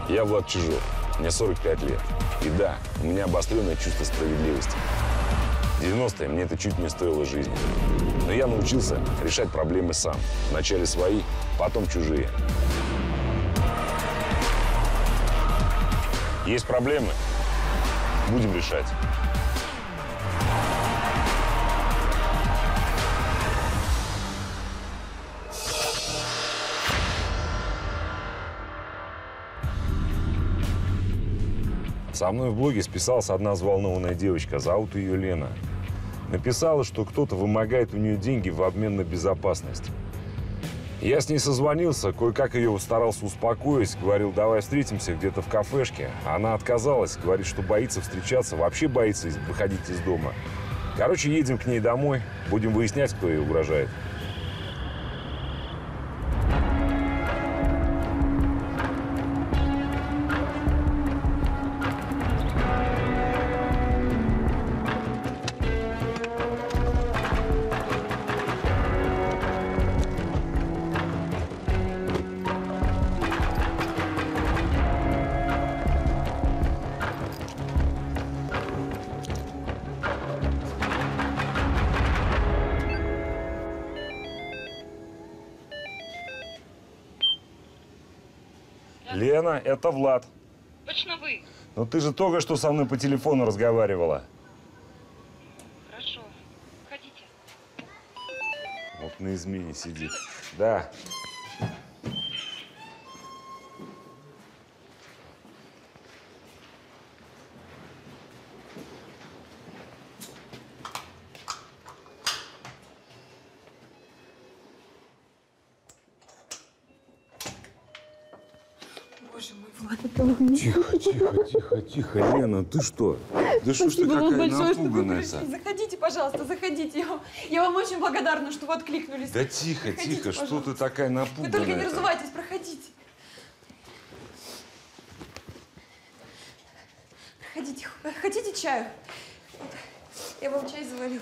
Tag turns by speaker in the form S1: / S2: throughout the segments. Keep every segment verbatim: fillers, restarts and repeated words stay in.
S1: Я Влад Чижов, мне сорок пять лет. И да, у меня обостренное чувство справедливости. В девяностые мне это чуть не стоило жизни. Но я научился решать проблемы сам. Вначале свои, потом чужие. Есть проблемы? Будем решать. Со мной в блоге списалась одна взволнованная девочка, зовут ее Лена. Написала, что кто-то вымогает у нее деньги в обмен на безопасность. Я с ней созвонился, кое-как ее старался успокоить, говорил, давай встретимся где-то в кафешке. Она отказалась, говорит, что боится встречаться, вообще боится выходить из дома. Короче, едем к ней домой, будем выяснять, кто ей угрожает. Лена, это Влад.
S2: Точно вы?
S1: Ну ты же только что со мной по телефону разговаривала.
S2: Хорошо. Ходите.
S1: Вот на измене сидит. Да.
S3: Боже мой, Влад, это он.
S1: Тихо, тихо, тихо, тихо. Лена, ты что? Да что ж ты какая напуганная-то?
S3: Заходите, пожалуйста, заходите. Я вам, я вам очень благодарна, что вы откликнулись.
S1: Да тихо,
S3: Заходите,
S1: тихо,
S3: пожалуйста.
S1: что ты такая напуганная?
S3: Вы только не разувайтесь, проходите. Проходите. Хотите чаю? Вот. Я вам чай заварила.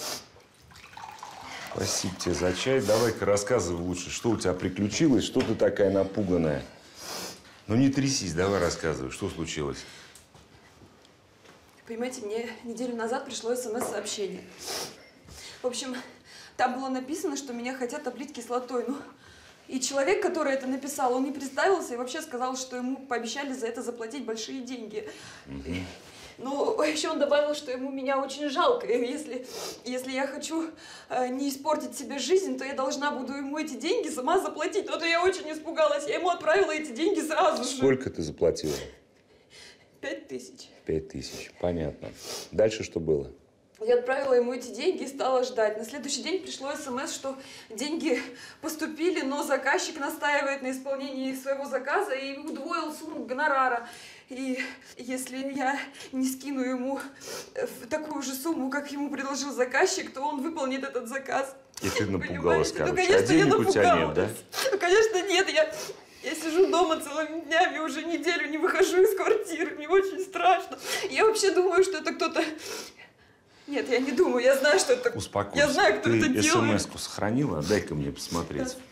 S1: Спасибо тебе за чай. Давай-ка рассказывай лучше, что у тебя приключилось, что ты такая напуганная. Ну не трясись, давай рассказывай, что случилось.
S3: Понимаете, мне неделю назад пришло смс-сообщение. В общем, там было написано, что меня хотят облить кислотой. Ну, и человек, который это написал, он не представился и вообще сказал, что ему пообещали за это заплатить большие деньги.
S1: Угу.
S3: Ну, еще он добавил, что ему меня очень жалко. И если, если я хочу э, не испортить себе жизнь, то я должна буду ему эти деньги сама заплатить. Вот я очень испугалась. Я ему отправила эти деньги сразу же.
S1: Сколько ты заплатила?
S3: Пять тысяч.
S1: Пять тысяч. Понятно. Дальше что было?
S3: Я отправила ему эти деньги и стала ждать. На следующий день пришло смс, что деньги поступили, но заказчик настаивает на исполнении своего заказа и удвоил сумму гонорара. И если я не скину ему такую же сумму, как ему предложил заказчик, то он выполнит этот заказ.
S1: И ты напугалась,
S3: Понимаете?
S1: короче.
S3: Ну, конечно,
S1: а денег
S3: я
S1: у тебя нет, да?
S3: Ну, конечно, нет. Я, я сижу дома целыми днями, уже неделю не выхожу из квартиры. Мне очень страшно. Я вообще думаю, что это кто-то... Нет, я не думаю. Я знаю, что это...
S1: Успокойся.
S3: Я знаю, кто
S1: ты
S3: это делает.
S1: смс-ку сохранила? Дай-ка мне посмотреть.
S3: Да.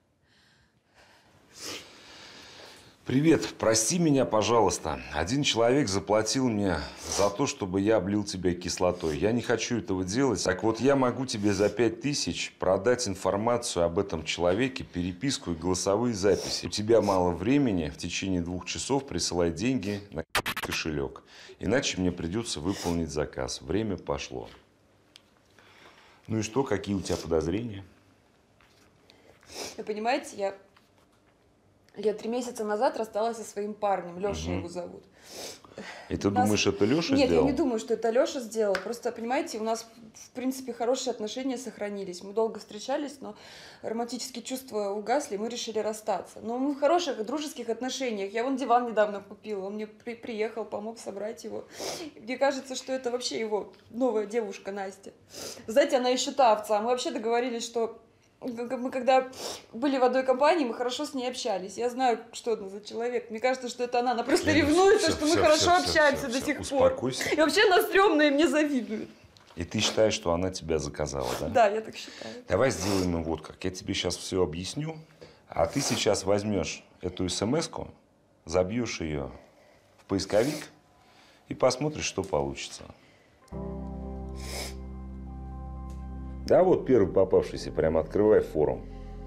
S1: Привет, прости меня, пожалуйста. Один человек заплатил мне за то, чтобы я облил тебя кислотой. Я не хочу этого делать. Так вот, я могу тебе за пять тысяч продать информацию об этом человеке, переписку и голосовые записи. У тебя мало времени, в течение двух часов присылай деньги на кошелек. Иначе мне придется выполнить заказ. Время пошло. Ну и что, какие у тебя подозрения?
S3: Вы понимаете, я... Я три месяца назад рассталась со своим парнем. Леша
S1: угу.
S3: его зовут.
S1: И ты
S3: нас...
S1: думаешь, это Леша
S3: Нет,
S1: сделал?
S3: я не думаю, что это Леша сделал. Просто, понимаете, у нас, в принципе, хорошие отношения сохранились. Мы долго встречались, но романтические чувства угасли, мы решили расстаться. Но мы в хороших, дружеских отношениях. Я вон диван недавно купила, он мне при приехал, помог собрать его. Мне кажется, что это вообще его новая девушка Настя. Знаете, она еще та овца. Мы вообще договорились, что... Мы когда были в одной компании, мы хорошо с ней общались. Я знаю, что это за человек. Мне кажется, что это она. Она просто
S1: Лена,
S3: ревнует,
S1: все,
S3: что
S1: все,
S3: мы хорошо
S1: все,
S3: общаемся
S1: все,
S3: до
S1: все,
S3: сих
S1: успокойся.
S3: пор. И вообще она стрёмная и мне завидует.
S1: И ты считаешь, что она тебя заказала, да?
S3: Да, я так считаю.
S1: Давай сделаем вот как. Я тебе сейчас все объясню, а ты сейчас возьмешь эту смс-ку, забьешь ее в поисковик и посмотришь, что получится. Да вот первый попавшийся, прям открывай форум.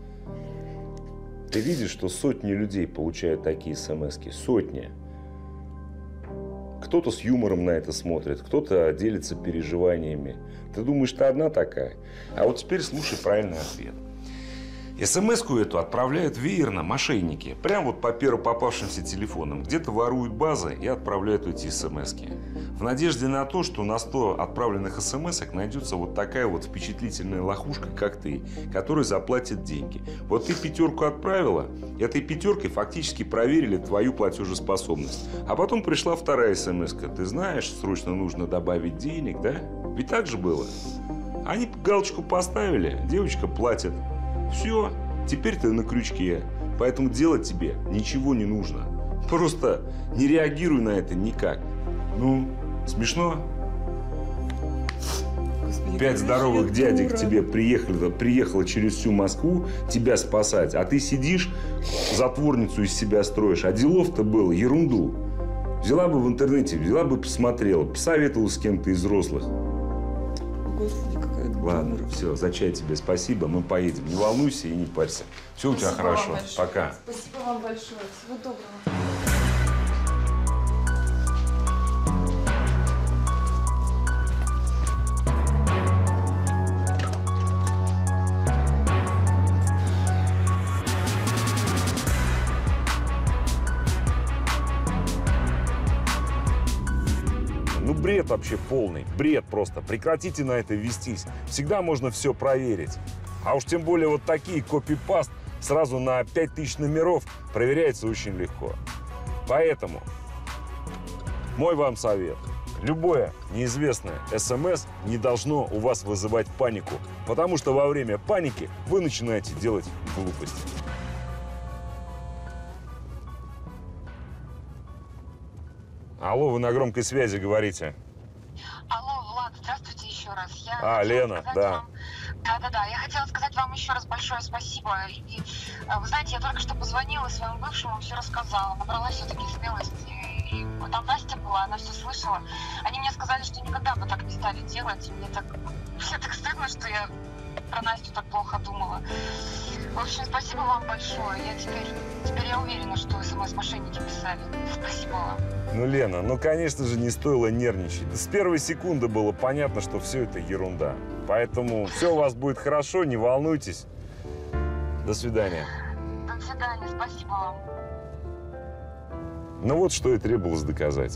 S1: Ты видишь, что сотни людей получают такие смски. Сотни. Кто-то с юмором на это смотрит, кто-то делится переживаниями. Ты думаешь, ты одна такая? А вот теперь слушай правильный ответ. СМС-ку эту отправляют веерно мошенники. Прям вот по первым попавшимся телефонам. Где-то воруют базы и отправляют эти смс-ки. В надежде на то, что на сто отправленных смс-ок найдется вот такая вот впечатлительная лохушка, как ты, которая заплатит деньги. Вот ты пятерку отправила, этой пятеркой фактически проверили твою платежеспособность. А потом пришла вторая смс-ка. Ты знаешь, срочно нужно добавить денег, да? Ведь так же было. Они галочку поставили, девочка платит. Все, теперь ты на крючке, поэтому делать тебе ничего не нужно. Просто не реагируй на это никак. Ну, смешно?
S3: Господи,
S1: Пять здоровых
S3: я
S1: дядек
S3: дура.
S1: к тебе приехали, приехало через всю Москву тебя спасать, а ты сидишь, затворницу из себя строишь, а делов-то было ерунду. Взяла бы в интернете, взяла бы посмотрела, посоветовала с кем-то из взрослых.
S3: Господи, какая дура.
S1: Ладно, все, за чай тебе спасибо, мы поедем. Не волнуйся и не парься. Все у тебя
S3: Спасибо вам
S1: хорошо.
S3: большое.
S1: Пока.
S3: Спасибо вам большое. Всего доброго.
S1: Ну, бред вообще полный. Бред просто. Прекратите на это вестись. Всегда можно все проверить. А уж тем более вот такие копипаст сразу на пять тысяч номеров проверяется очень легко. Поэтому мой вам совет. Любое неизвестное СМС не должно у вас вызывать панику. Потому что во время паники вы начинаете делать глупости. Алло, вы на громкой связи говорите.
S4: Алло, Влад, здравствуйте еще раз. Я
S1: А,
S4: хотела
S1: Лена,
S4: сказать
S1: да.
S4: вам- Да-да-да, я хотела сказать вам еще раз большое спасибо. И, э, вы знаете, я только что позвонила своему бывшему, все рассказала, набрала все-таки смелости. И там Настя была, она все слышала. Они мне сказали, что никогда бы так не стали делать. И мне так, мне так стыдно, что я про Настю так плохо думала. В общем, спасибо вам большое. Я теперь, теперь я уверена, что смс-мошенники писали. Спасибо вам.
S1: Ну, Лена, ну, конечно же, не стоило нервничать. С первой секунды было понятно, что все это ерунда. Поэтому все у вас будет хорошо, не волнуйтесь. До свидания.
S4: До свидания, спасибо вам.
S1: Ну вот что и требовалось доказать.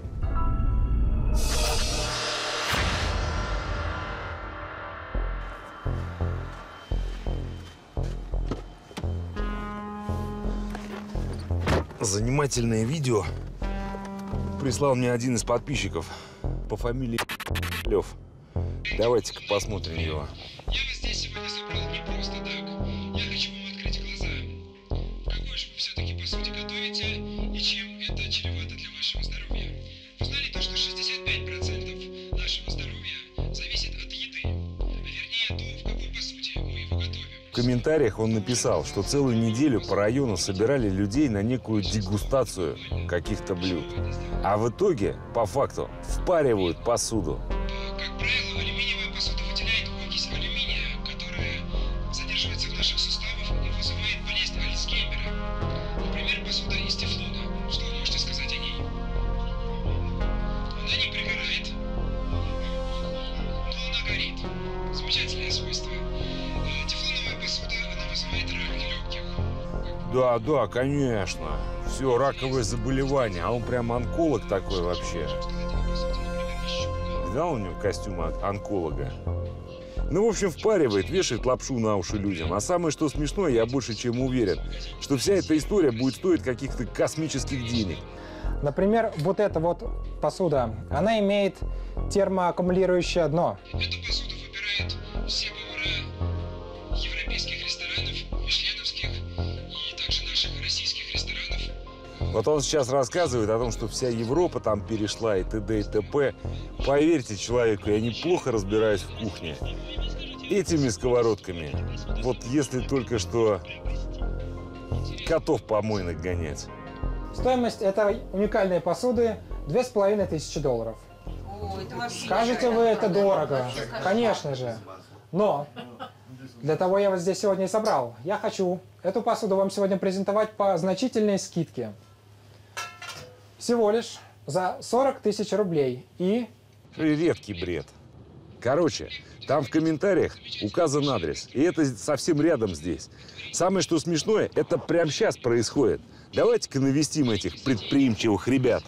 S1: Занимательное видео прислал мне один из подписчиков по фамилии Лев. Давайте-ка посмотрим его.
S5: Я вас здесь сегодня собрал не просто так. Я хочу вам открыть глаза. Какой же вы все-таки по сути готовите и чем это чревато для вашего здоровья? Вы знали то, что шестьдесят пять процентов нашего здоровья зависит от еды? А вернее, то, в какой по сути мы его готовим.
S1: В комментариях он написал, что целую неделю по району собирали людей на некую дегустацию каких-то блюд. А в итоге, по факту, впаривают посуду.
S5: Как правило, алюминиевая посуда выделяет окись алюминия, которая задерживается в наших суставах и вызывает болезнь Альцгеймера. Например, посуда из тефлона. Что вы можете сказать о ней? Она не пригорает, но она горит. Замечательное свойство. Э, Тефлоновая посуда, она вызывает рак легких.
S1: Да, да, конечно. Все, раковое заболевание. А он прям онколог такой вообще. Видал у него костюм он- онколога? Ну, в общем, впаривает, вешает лапшу на уши людям. А самое, что смешное, я больше чем уверен, что вся эта история будет стоить каких-то космических денег.
S6: Например, вот эта вот посуда, она имеет термоаккумулирующее дно.
S5: Эту посуду выбирают все повара европейских ресторанов, мишленовских и также наших российских ресторанов.
S1: Вот он сейчас рассказывает о том, что вся Европа там перешла и т.д. и т.п. Поверьте человеку, я неплохо разбираюсь в кухне. Этими сковородками, вот если только что котов помойных гонять.
S6: Стоимость этой уникальной посуды две с половиной тысячи долларов.
S7: О, это вообще
S6: Скажете вы, это дорого? Конечно же. Но для того я вас здесь сегодня и собрал. Я хочу эту посуду вам сегодня презентовать по значительной скидке. Всего лишь за сорок тысяч рублей. И...
S1: Редкий бред. Короче, там в комментариях указан адрес. И это совсем рядом здесь. Самое, что смешное, это прямо сейчас происходит. Давайте-ка навестим этих предприимчивых ребят.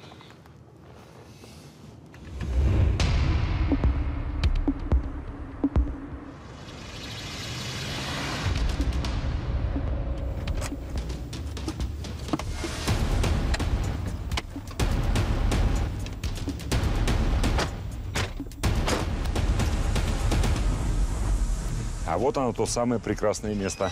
S1: А вот оно, то самое прекрасное место.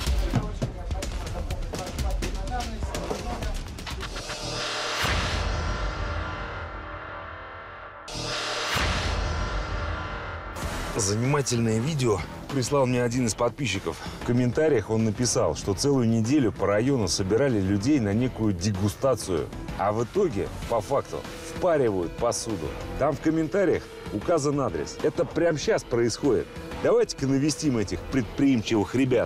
S1: Занимательное видео прислал мне один из подписчиков. В комментариях он написал, что целую неделю по району собирали людей на некую дегустацию. А в итоге, по факту, впаривают посуду. Там в комментариях указан адрес. Это прямо сейчас происходит. Давайте-ка навестим этих предприимчивых ребят.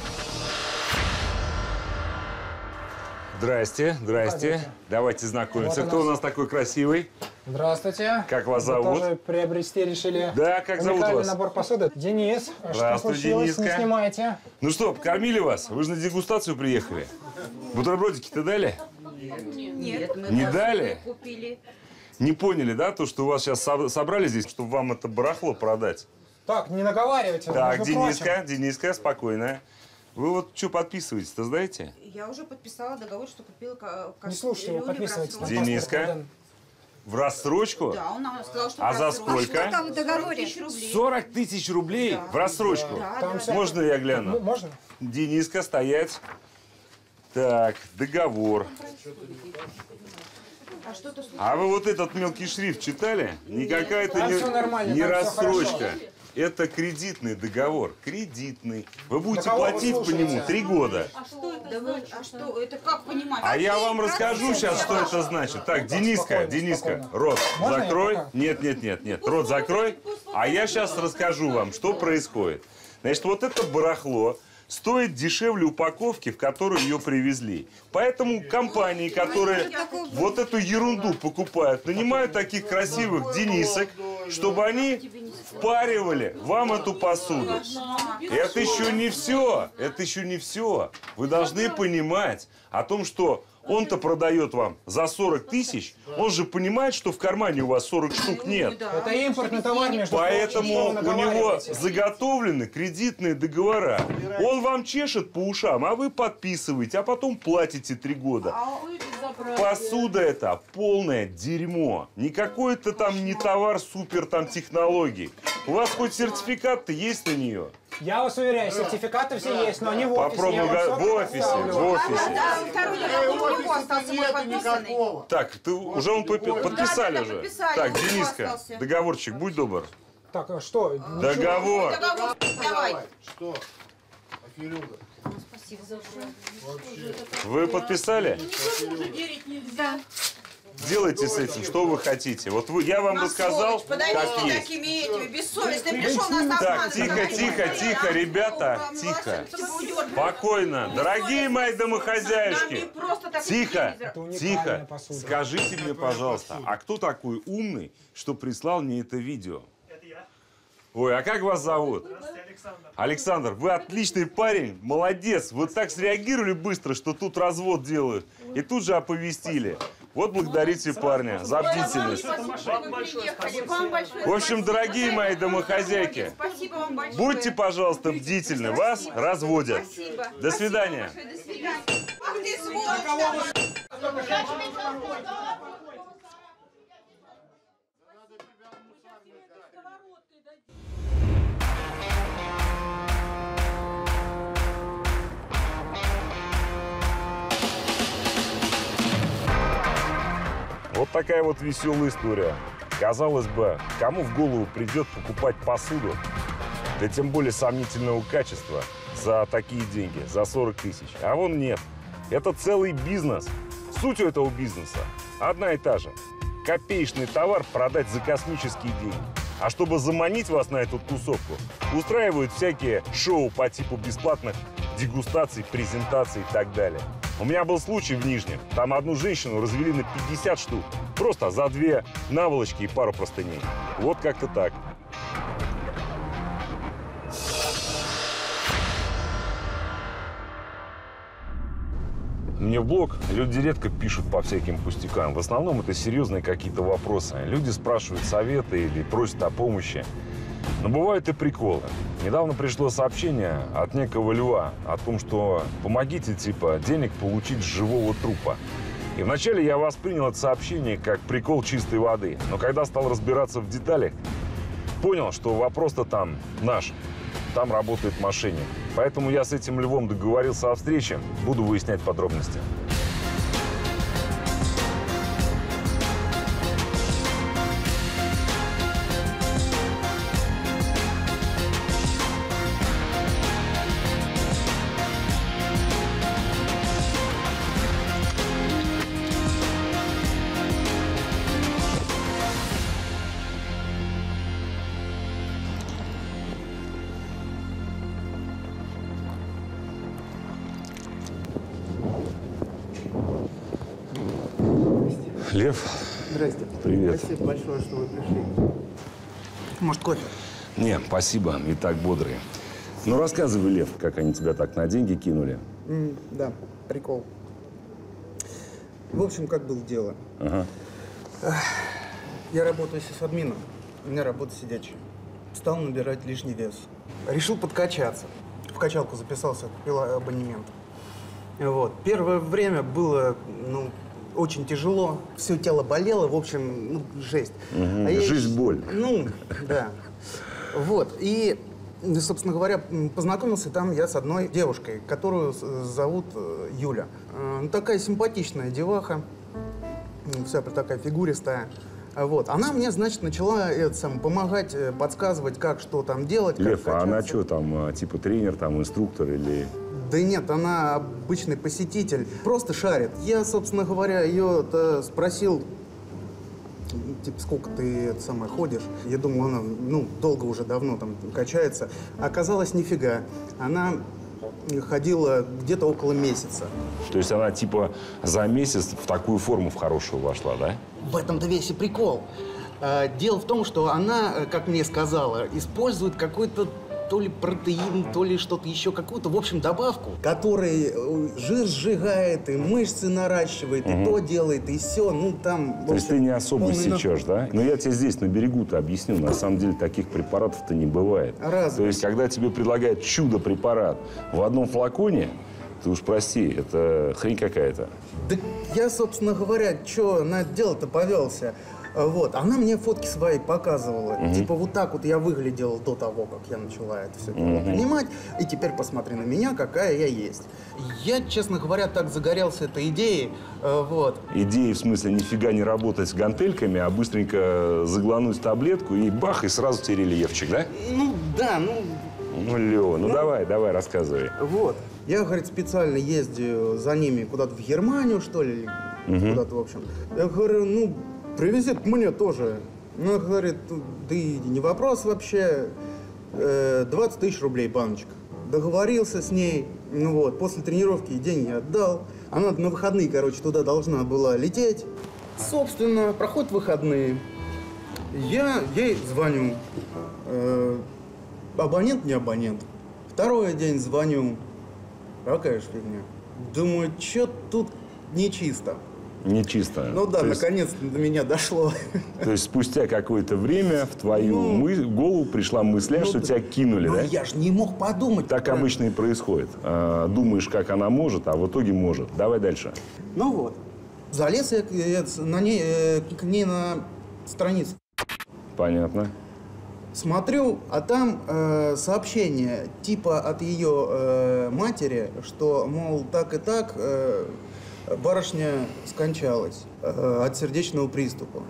S1: Здрасте, здрасте.
S6: Здравствуйте.
S1: Давайте знакомиться.
S6: Вот
S1: Кто
S6: у нас-
S1: у нас такой красивый?
S6: Здравствуйте.
S1: Как вас
S6: Вы
S1: зовут?
S6: тоже приобрести решили?
S1: Да, как зовут
S6: уникальный
S1: вас?
S6: набор посуды. Денис. А что
S1: Здравствуй,
S6: случилось? Не
S1: Дениска.
S6: снимайте.
S1: Ну что, покормили вас? Вы же на дегустацию приехали. Бутербродики-то дали?
S7: Нет, мы
S1: Не
S7: посуду
S1: дали?
S7: купили.
S1: Не поняли, да, то, что вас сейчас собрали здесь, чтобы вам это барахло продать?
S6: Так, не наговаривайте.
S1: Так,
S6: между
S1: Дениска,
S6: прочим.
S1: Дениска, спокойно. Вы вот что подписываетесь-то, знаете?
S7: Я уже подписала договор, что купила ка-
S6: Не слушайте его,
S7: кастрюли в
S6: подписывайтесь. на
S7: рассрочку.
S1: Дениска.
S6: паспорт, Богдан.
S1: В рассрочку?
S7: Да, он нам сказал, что
S1: А
S7: в
S1: за
S7: рассрочку.
S1: сколько?
S7: А что там в договоре? сорок тысяч рублей.
S1: сорок тысяч рублей
S7: Да.
S1: в рассрочку?
S7: Да,
S6: Там
S7: да,
S6: вся-
S7: да.
S1: Можно я
S6: Ну,
S1: гляну?
S6: можно?
S1: Дениска, стоять. Так, договор.
S7: А что-то случилось?
S1: А вы вот этот мелкий шрифт читали? Никакая это
S6: Там
S1: не,
S6: всё нормально,
S1: не
S6: там всё
S1: рассрочка.
S6: хорошо.
S1: Это кредитный договор. Кредитный. Вы будете
S6: кого вы
S1: платить по
S6: слушаете?
S1: нему три года.
S7: А что это? Да вы- а что? Это как понимать?
S1: А я вам расскажу сейчас, что это значит. Так, Дениска,
S6: спокойно,
S1: Дениска,
S6: спокойно.
S1: рот
S6: Можно я
S1: закрой.
S6: пока?
S1: Нет, нет, нет, нет. Рот закрой. А я сейчас расскажу вам, что происходит. Значит, вот это барахло стоит дешевле упаковки, в которую ее привезли. Поэтому компании, которые вот эту ерунду покупают, нанимают таких красивых Денисок, чтобы они впаривали вам эту посуду. Это еще не все. Это еще не все. Вы должны понимать о том, что он-то продает вам за сорок тысяч, он же понимает, что в кармане у вас сорок штук нет.
S6: Это импортный товар, между
S1: Поэтому
S6: прочим, что
S1: у
S6: вы
S1: него
S6: наговариваете?
S1: заготовлены кредитные договора. Он вам чешет по ушам, а вы подписываете, а потом платите три года. Посуда это полное дерьмо. Не какой-то там не товар супер там технологий. У вас хоть сертификат-то есть на нее?
S6: Я вас уверяю, сертификаты все есть, но не в офисе.
S1: Попробуй
S6: Я вам
S1: га-
S6: всё
S1: в офисе,
S6: предоставлю.
S1: в офисе.
S7: Да, второй договор у него остался мой подписанный.
S1: Так, ты уже он попи- подписали
S7: Да, да,
S1: уже.
S7: подписали,
S1: Так,
S7: он у него
S1: Дениска,
S7: остался.
S1: договорчик, будь добр.
S6: Так, а что?
S1: Договор.
S7: Договор давай.
S8: Что? Аферюга.
S1: Вы подписали?
S7: Да.
S1: Делайте с этим, что вы хотите. Вот вы, я вам рассказал, как
S7: Подавите
S1: есть.
S7: такими этими, бессовестно пришел нас
S1: Так,
S7: обманывать.
S1: тихо, тихо, тихо, ребята, тихо. Спокойно. Дорогие мои
S7: Нам не
S1: домохозяюшки.
S7: просто так
S1: Тихо,
S7: телевизор.
S6: уникальная
S1: тихо.
S6: посуда.
S1: Скажите мне, пожалуйста, а кто такой умный, что прислал мне это видео?
S9: Это я.
S1: Ой, а как вас зовут?
S9: Здравствуйте, Александр.
S1: Александр, вы отличный парень, молодец. Вы так среагировали быстро, что тут развод делают. И тут же оповестили. Вот благодарите парня за бдительность.
S7: Спасибо, что вы приехали. Вам большое
S1: В общем,
S7: спасибо.
S1: дорогие мои домохозяйки,
S7: Спасибо вам большое.
S1: будьте, пожалуйста, бдительны. Вас разводят.
S7: Спасибо.
S1: До свидания.
S7: До свидания. Ах ты сволочь!
S1: Вот такая вот веселая история. Казалось бы, кому в голову придет покупать посуду, да тем более сомнительного качества, за такие деньги, за сорок тысяч. А вон нет. Это целый бизнес. Суть у этого бизнеса одна и та же. Копеечный товар продать за космические деньги. А чтобы заманить вас на эту тусовку, устраивают всякие шоу по типу бесплатных дегустаций, презентаций и так далее. У меня был случай в Нижнем. Там одну женщину развели на пятьдесят штук. Просто за две наволочки и пару простыней. Вот как-то так. Мне в блог люди редко пишут по всяким пустякам. В основном это серьезные какие-то вопросы. Люди спрашивают советы или просят о помощи. Но бывают и приколы. Недавно пришло сообщение от некого льва о том, что помогите, типа, денег получить с живого трупа. И вначале я воспринял это сообщение как прикол чистой воды. Но когда стал разбираться в деталях, понял, что вопрос-то там наш. Там работает мошенник. Поэтому я с этим львом договорился о встрече. Буду выяснять подробности. Лев.
S9: Здрасте.
S1: Привет.
S9: Спасибо большое, что вы пришли. Может, кофе?
S1: Не, спасибо. И так бодрые. Ну, рассказывай, Лев, как они тебя так на деньги кинули.
S9: М, да, прикол. В общем, как было дело.
S1: Ага.
S9: Я работаю сисадмином. У меня работа сидячая. Стал набирать лишний вес. Решил подкачаться. В качалку записался, купил абонемент. Вот. Первое время было, ну, очень тяжело. Все тело болело, в общем, ну, жесть.
S1: Угу.
S9: А я
S1: Жизнь,
S9: еще-
S1: боль.
S9: Ну, да. Вот. И, собственно говоря, познакомился там я с одной девушкой, которую с- зовут э, Юля. Э, Ну, такая симпатичная деваха. М, Вся такая фигуристая. А Вот. Она мне, значит, начала это, сам, помогать, э, подсказывать, как что там делать. как
S1: Лев, а она
S9: качаться.
S1: что там, а, типа тренер, там, инструктор или...
S9: Да нет, она обычный посетитель, просто шарит. Я, собственно говоря, ее спросил, типа, сколько ты это самое ходишь? Я думал, она, ну, долго уже, давно там качается. Оказалось, нифига. Она ходила где-то около месяца.
S1: То есть она, типа, за месяц в такую форму в хорошую вошла, да?
S9: В этом-то весь и прикол. А, Дело в том, что она, э, как мне сказала, использует какой-то то ли протеин, то ли что-то еще, какую-то, в общем, добавку, который э, жир сжигает, и мышцы наращивает, и то делает, и все. Ну, там, в
S1: То есть
S9: общем,
S1: ты не особо
S9: полный на-
S1: сечешь, да? Но я тебе здесь, на берегу-то объясню. На самом деле таких препаратов-то не бывает.
S9: Разве?
S1: То есть, когда тебе предлагают чудо-препарат в одном флаконе, ты уж прости, это хрень какая-то.
S9: Да я, собственно говоря, что на это дело-то повелся. А, Вот. Она мне фотки свои показывала. Типа вот так вот я выглядел до того, как я начала это все дело понимать. И теперь посмотри на меня, какая я есть. Я, честно говоря, так загорелся этой идеей. а, Вот.
S1: Идея, в смысле, нифига не работать с гантельками, а быстренько заглянуть таблетку и бах, и сразу тебе рельефчик, да?
S9: Ну, да, ну,
S1: Ну, Лева, ну давай, давай, рассказывай.
S9: вот. Я, говорит, специально ездил за ними куда-то в Германию, что ли, или куда-то, в общем. Я говорю, ну, привези мне тоже. Ну, говорит, да и не вопрос вообще. Э, двадцать тысяч рублей баночка. Договорился с ней. Ну вот, после тренировки деньги отдал. Она на выходные, короче, туда должна была лететь. Собственно, проходят выходные. Я ей звоню. Э, абонент не абонент. Второй день звоню. Какая ж фигня. Думаю, что тут нечисто.
S1: Нечисто.
S9: Ну да,
S1: То есть-
S9: наконец-то до меня дошло.
S1: То есть спустя какое-то время в твою
S9: Ну,
S1: мы- голову пришла мысля,
S9: ну
S1: что
S9: да.
S1: тебя кинули,
S9: Ну,
S1: да?
S9: я же не мог подумать.
S1: Так
S9: правильно.
S1: обычно и происходит. А, думаешь, как она может, а в итоге может. Давай дальше.
S9: Ну вот. Залез я, к- я на ней, э, к ней на страницу.
S1: Понятно.
S9: Смотрю, а там э, сообщение типа от ее э, матери, что, мол, так и так э, барышня скончалась э, от сердечного приступа.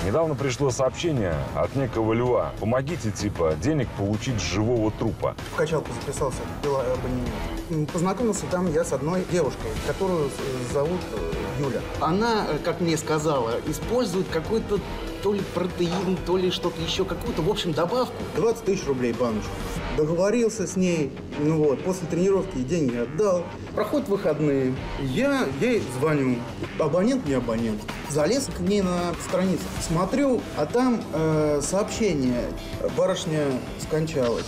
S1: Недавно пришло сообщение от некого Льва. Помогите, типа, денег получить с живого трупа.
S9: В качалку записался, был абонемент. Познакомился там я с одной девушкой, которую зовут Юля. Она, как мне сказала, использует какой-то то ли протеин, то ли что-то еще, какую-то, в общем, добавку. двадцать тысяч рублей баночку. Договорился с ней, ну вот, после тренировки деньги отдал. Проходят выходные, я ей звоню. Абонент не абонент. Залез к ней на страницу. Смотрю, а там э, сообщение. Барышня скончалась.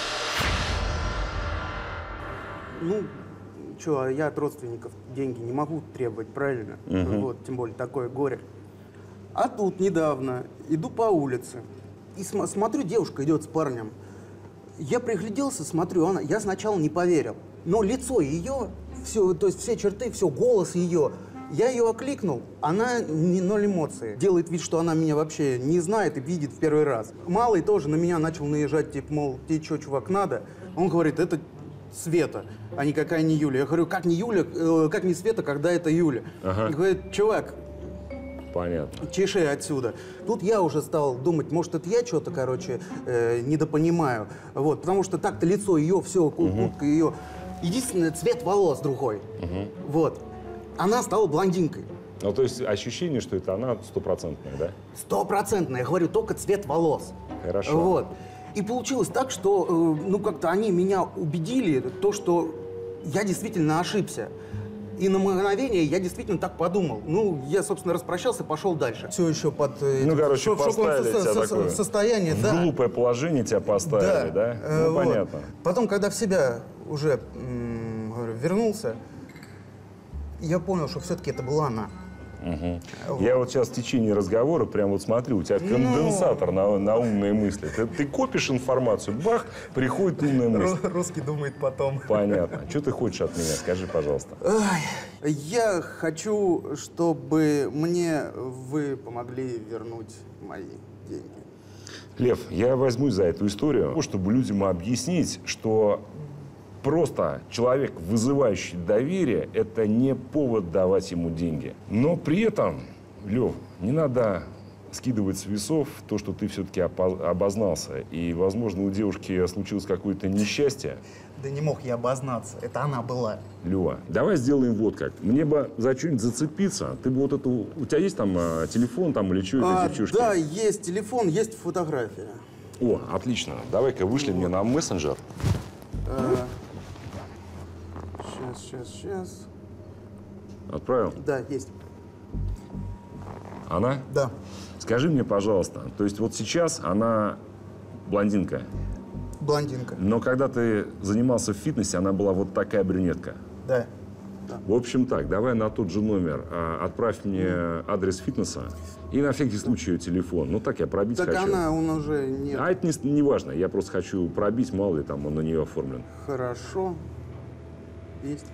S9: Ну, что, я от родственников деньги не могу требовать, правильно?
S1: Угу.
S9: Вот, тем более такое горе. А тут недавно иду по улице и см смотрю, девушка идет с парнем. Я пригляделся, смотрю, она, я сначала не поверил, но лицо ее, все, то есть все черты, все, голос ее. Я ее окликнул, она не ноль эмоций. Делает вид, что она меня вообще не знает и видит в первый раз. Малый тоже на меня начал наезжать, типа, мол, тебе что, чувак, надо? Он говорит, это Света, а никакая не Юля. Я говорю, как не Юля, э, как не Света, когда это Юля?
S1: Ага.
S9: Он говорит, чувак,
S1: понятно.
S9: Чеши отсюда. Тут я уже стал думать, может, это я что-то, короче, э, недопонимаю. Вот, потому что так-то лицо ее, все, куртка ее. Единственное, цвет волос другой.
S1: Угу.
S9: Вот. Она стала блондинкой.
S1: Ну, то есть ощущение, что это она стопроцентная, да?
S9: Стопроцентная. Я говорю, только цвет волос.
S1: Хорошо.
S9: Вот. И получилось так, что, э, ну, как-то они меня убедили, то, что я действительно ошибся. И на мгновение я действительно так подумал. Ну, я, собственно, распрощался, пошел дальше. Все еще под э,
S1: ну, короче,
S9: шок,
S1: поставили
S9: шоковом
S1: тебя
S9: со,
S1: такое.
S9: состоянии.
S1: В
S9: да.
S1: глупое положение тебя поставили, да? да?
S9: Э,
S1: Ну,
S9: вот.
S1: понятно.
S9: Потом, когда в себя уже м, говорю, вернулся, я понял, что все-таки это была она.
S1: Угу.
S9: Вот.
S1: Я вот сейчас в течение разговора прям вот смотрю, у тебя конденсатор на, на умные мысли. Ты, ты копишь информацию, бах, приходит умная мысль.
S9: Русский думает потом.
S1: Понятно. Что ты хочешь от меня? Скажи, пожалуйста.
S9: Ай, я хочу, чтобы мне вы помогли вернуть мои деньги.
S1: Лев, я возьмусь за эту историю, чтобы людям объяснить, что просто человек, вызывающий доверие, это не повод давать ему деньги. Но при этом, Лев, не надо скидывать с весов то, что ты все-таки обознался. И, возможно, у девушки случилось какое-то несчастье.
S9: Да не мог я обознаться. Это она была.
S1: Лева, давай сделаем вот как. Мне бы за что-нибудь зацепиться. Ты бы вот эту... У тебя есть там а, телефон там или что это,
S9: А,
S1: девчушки?
S9: да, есть телефон, есть фотография.
S1: О, отлично. Давай-ка вышли вот мне на мессенджер.
S9: А, сейчас, сейчас, сейчас.
S1: Отправил?
S9: Да, есть.
S1: Она?
S9: Да.
S1: Скажи мне, пожалуйста, то есть вот сейчас она блондинка?
S9: Блондинка.
S1: Но когда ты занимался в фитнесе, она была вот такая брюнетка?
S9: Да. да.
S1: В общем так, давай на тот же номер а, отправь мне адрес фитнеса и на всякий случай ее телефон. Ну так я пробить
S9: так
S1: хочу.
S9: Так она, он уже нет.
S1: А это не, не важно, я просто хочу пробить, мало ли там он на нее оформлен.
S9: Хорошо. Есть.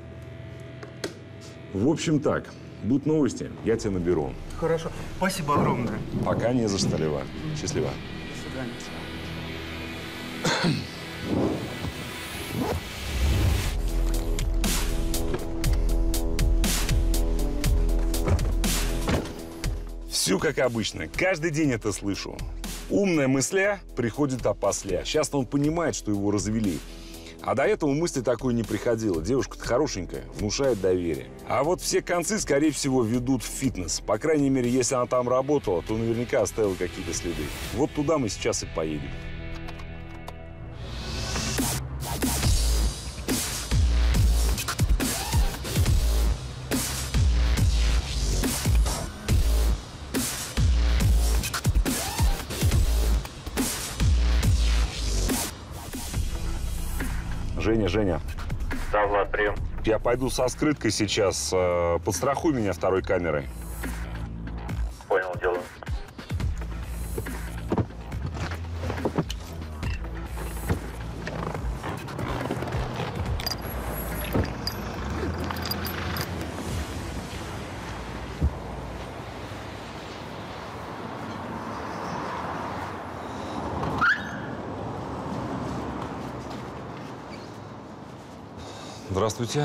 S1: В общем так, будут новости, я тебя наберу.
S9: Хорошо. Спасибо огромное.
S1: Пока не за что, Лева. Счастливо.
S9: До свидания.
S1: Все как обычно. Каждый день это слышу. Умная мысля приходит опосля. Сейчас он понимает, что его развели. А до этого мысли такой не приходило. Девушка-то хорошенькая, внушает доверие. А вот все концы, скорее всего, ведут в фитнес. По крайней мере, если она там работала, то наверняка оставила какие-то следы. Вот туда мы сейчас и поедем. Женя, Женя.
S10: Да, Влад, прием.
S1: Я пойду со скрыткой сейчас. Подстрахуй меня второй камерой.
S10: Понял, делаю.
S1: Здравствуйте.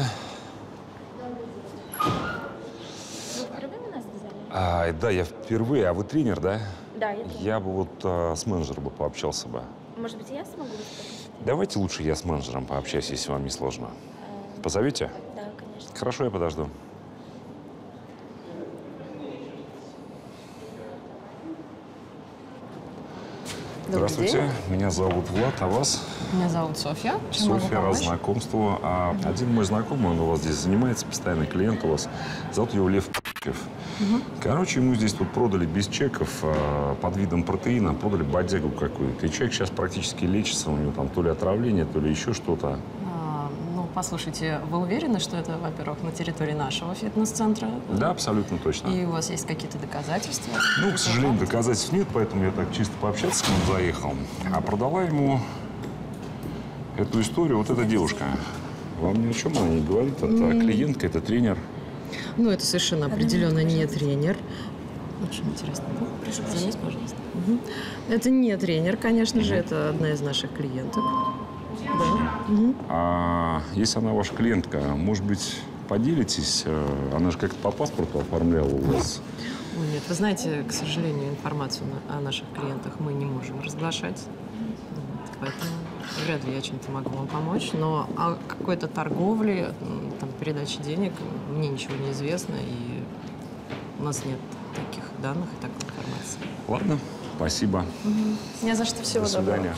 S11: Вы впервые нас взяли?
S1: А, да, я впервые. А вы тренер, да?
S11: Да, я
S1: Я бы вот а, с менеджером бы пообщался бы.
S11: Может быть, я смогу выступить?
S1: Давайте лучше я с менеджером пообщаюсь, если вам не сложно. Позовите?
S11: Да, конечно.
S1: Хорошо, я подожду.
S12: Добрый
S1: Здравствуйте,
S12: день.
S1: меня зовут Влад, а вас?
S12: Меня зовут Софья. Чем могу
S1: Софья, рад
S12: помочь?
S1: знакомству. А один мой знакомый, он у вас здесь занимается, постоянный клиент у вас. Зовут его Лев П***ев.
S12: Мгм.
S1: Короче, ему здесь тут продали без чеков, а, под видом протеина, продали бодягу какую-то. И человек сейчас практически лечится, у него там то ли отравление, то ли еще что-то.
S12: А, ну, послушайте, вы уверены, что это, во-первых, на территории нашего фитнес-центра?
S1: Да, абсолютно точно.
S12: И у вас есть какие-то доказательства?
S1: Ну, к сожалению, доказательств нет, поэтому я так чисто пообщаться с ним заехал. А продала ему эту историю вот эта девушка. Вам ни о чем она не говорит? Это
S12: М.
S1: клиентка, это тренер.
S12: Ну, это совершенно определенно не тренер. Очень интересно. Да?
S11: Прошу
S12: Заметь,
S11: прощения.
S12: пожалуйста. Мгм. Это не тренер, конечно же, это одна из наших клиенток. Да. Мгм.
S1: А если она ваша клиентка, может быть, поделитесь? Э, Она же как-то по паспорту оформляла у вас.
S12: Ой, нет, вы знаете, к сожалению, информацию на- о наших клиентах мы не можем разглашать. Вот, поэтому вряд ли я чем-то могу вам помочь. Но о какой-то торговле, м, там, передаче денег мне ничего не известно. И у нас нет таких данных и такой информации.
S1: Ладно, спасибо.
S12: Мгм. Не за что. Всего
S1: До
S12: доброго.
S1: свидания.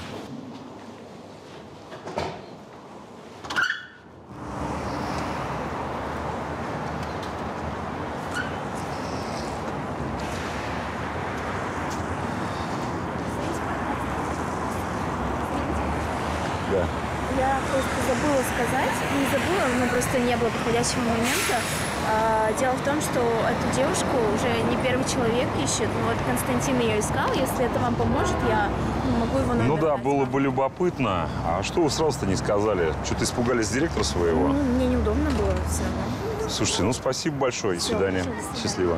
S1: Да.
S11: Я просто забыла сказать, не забыла, но просто не было подходящего момента. А, Дело в том, что эту девушку уже не первый человек ищет. Ну, вот Константин ее искал. Если это вам поможет, я ну, могу его номер
S1: Ну да,
S11: дать.
S1: было бы любопытно. А что вы сразу-то не сказали? Что-то испугались директора своего?
S11: Ну, мне неудобно было все равно.
S1: Слушайте, ну спасибо большое. До
S11: Всё,
S1: свидания.
S11: пожалуйста.
S1: Счастливо.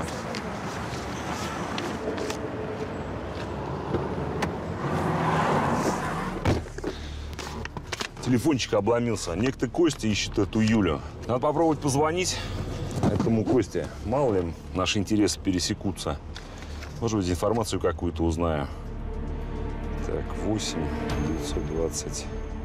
S1: Телефончик обломился. Некто Костя ищет эту Юлю. Надо попробовать позвонить этому Косте. Мало ли наши интересы пересекутся. Может быть, информацию какую-то узнаю. Так, восемь девятьсот двадцать.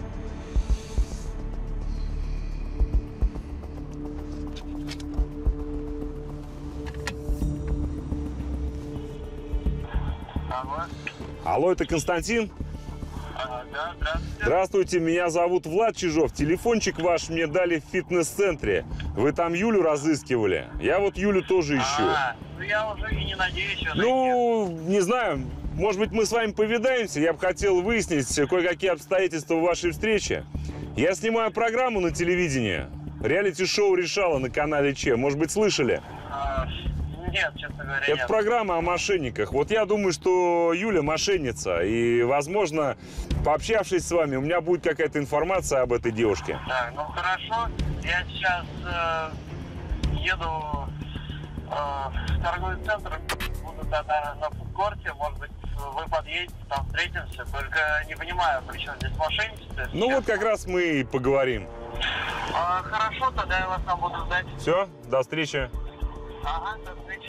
S10: Алло.
S1: Алло, это Константин?
S10: А, да, здравствуйте.
S1: Здравствуйте, меня зовут Влад Чижов. Телефончик ваш мне дали в фитнес-центре. Вы там Юлю разыскивали. Я вот Юлю тоже ищу.
S10: А, ну я уже и не надеюсь ее найти.
S1: Ну, не знаю, может быть, мы с вами повидаемся. Я бы хотел выяснить кое-какие обстоятельства вашей встречи. Я снимаю программу на телевидении. Реалити-шоу «Решала» на канале Че. Может быть, слышали?
S10: А, нет, честно говоря,
S1: Это
S10: нет.
S1: программа о мошенниках. Вот я думаю, что Юля мошенница. И, возможно, пообщавшись с вами, у меня будет какая-то информация об этой девушке.
S10: Так, ну хорошо. Я сейчас э, еду э, в торговый центр. Буду тогда на фудкорте. Может быть, вы подъедете, там встретимся. Только не понимаю, при чем здесь мошенничество. если
S1: Ну вот
S10: честно.
S1: как раз мы и поговорим.
S10: А, хорошо, тогда я вас там буду ждать.
S1: Все, до встречи.
S10: Ага, до встречи.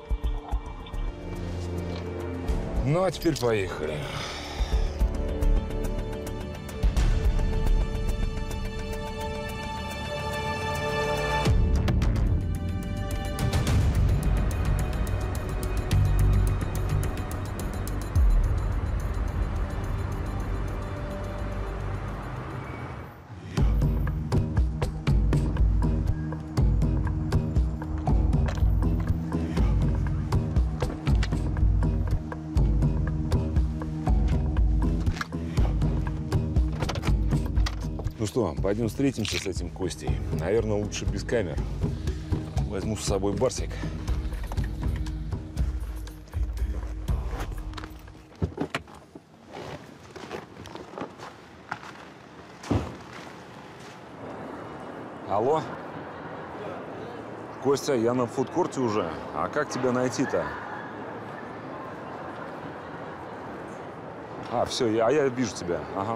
S1: Ну, а теперь поехали. Ну что, пойдем встретимся с этим Костей. Наверное, лучше без камер. Возьму с собой Барсик. Алло? Костя, я на фудкорте уже. А как тебя найти-то? А, все, я, а я вижу тебя. Ага.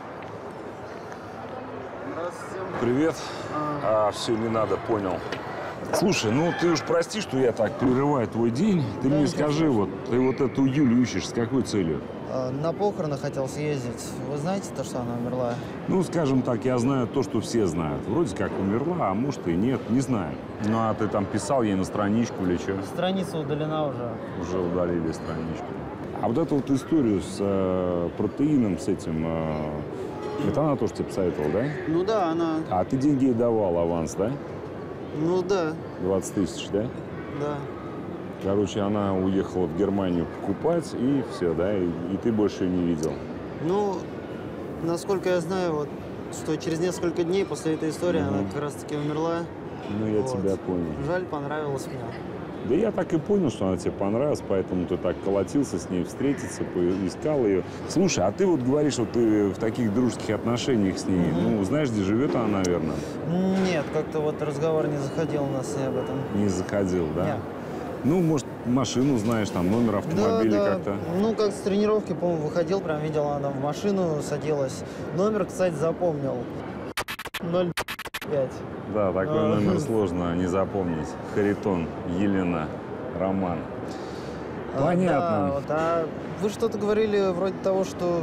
S1: Привет. А, все, не надо, понял. Слушай, ну ты уж прости, что я так прерываю твой день. Ты мне скажи, вот ты вот эту Юлю ищешь с какой целью?
S13: На похороны хотел съездить. Вы знаете то, что она умерла?
S1: Ну, скажем так, я знаю то, что все знают. Вроде как умерла, а может и нет, не знаю. Ну, а ты там писал ей на страничку или что?
S13: Страница удалена уже.
S1: Уже удалили страничку. А вот эту вот историю с э, протеином, с этим, э, это она тоже тебе посоветовала, да?
S13: Ну да, она...
S1: А ты деньги ей давал, аванс, да?
S13: Ну да.
S1: двадцать тысяч, да?
S13: Да.
S1: Короче, она уехала в Германию покупать, и все, да? И, и ты больше ее не видел?
S13: Ну, насколько я знаю, вот, что через несколько дней после этой истории
S1: Угу.
S13: она как раз-таки умерла.
S1: Ну, я
S13: Вот.
S1: тебя понял.
S13: Жаль, понравилось мне.
S1: Да я так и понял, что она тебе понравилась, поэтому ты так колотился с ней встретиться, искал ее. Слушай, а ты вот говоришь, что ты в таких дружеских отношениях с ней.
S13: Угу.
S1: Ну, знаешь, где живет она, наверное?
S13: Нет, как-то вот разговор не заходил у нас с ней об этом.
S1: Не заходил, да?
S13: Нет.
S1: Ну, может, машину знаешь, там, номер автомобиля
S13: да, да.
S1: как-то?
S13: Ну, как с тренировки, по-моему, выходил, прям видел, она в машину садилась. Номер, кстати, запомнил. ноль пять.
S1: Да, такой
S13: А.
S1: номер сложно не запомнить. Харитон, Елена, Роман. Понятно.
S13: Да, вот, а вы что-то говорили вроде того, что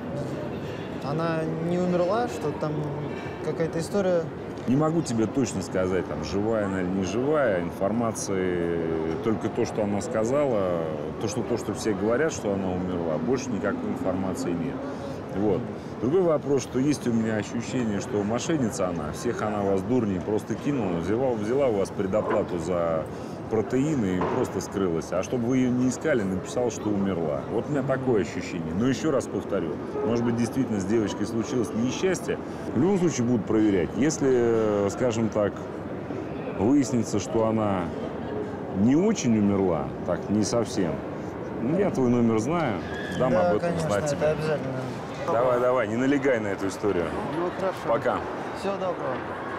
S13: она не умерла, что там какая-то история...
S1: Не могу тебе точно сказать, там, живая она или не живая. Информации только то, что она сказала, то, что, то, что все говорят, что она умерла. Больше никакой информации нет. Вот. Другой вопрос, что есть у меня ощущение, что мошенница она, всех она вас дурней просто кинула, взяла, взяла у вас предоплату за протеины и просто скрылась. А чтобы вы ее не искали, написала, что умерла. Вот у меня такое ощущение. Но еще раз повторю, может быть, действительно с девочкой случилось несчастье. В любом случае будут проверять. Если, скажем так, выяснится, что она не очень умерла, так, не совсем, ну, я твой номер знаю, дам
S13: да,
S1: об этом
S13: конечно,
S1: знать
S13: это
S1: тебе.
S13: обязательно.
S1: Давай, давай, не налегай на эту историю.
S13: Ну, хорошо.
S1: Пока.
S13: Всего доброго.